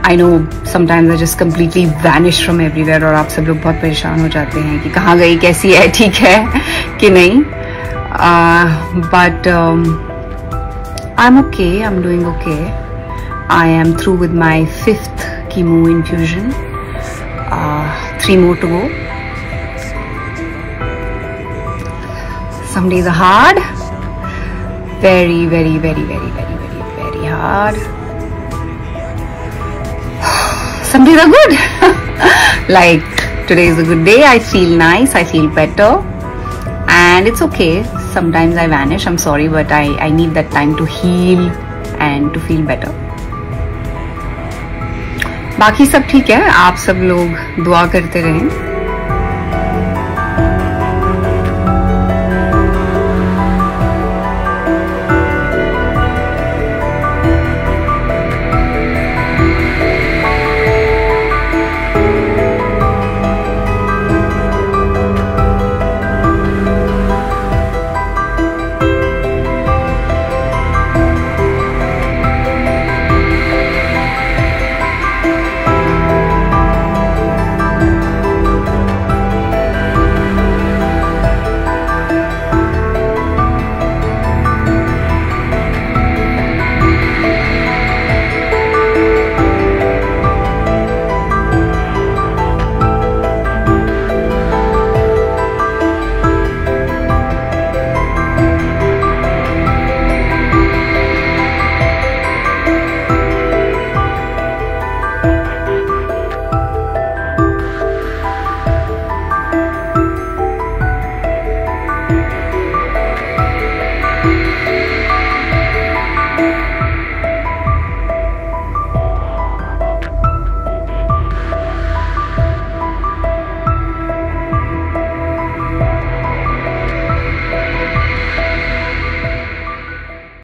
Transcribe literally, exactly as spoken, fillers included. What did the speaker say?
I know sometimes I just completely vanish from everywhere और आप सब लोग बहुत परेशान हो जाते हैं कि कहाँ गई, कैसी है, ठीक है कि नहीं. uh, but um, I'm okay, I'm doing okay. I am through with my fifth chemo infusion. Uh, three more to go. Some days are hard. Very, very, very, very, very, very, very hard. Some days are good. Like today is a good day. I feel nice. I feel better. And it's okay. Sometimes I vanish. I'm sorry, but I, I need that time to heal and to feel better. बाकी सब ठीक है. आप सब लोग दुआ करते रहें.